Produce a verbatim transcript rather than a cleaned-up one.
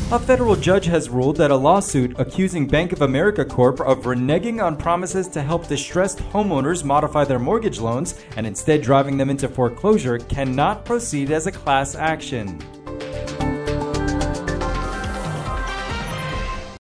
A federal judge has ruled that a lawsuit accusing Bank of America Corp of reneging on promises to help distressed homeowners modify their mortgage loans and instead driving them into foreclosure cannot proceed as a class action.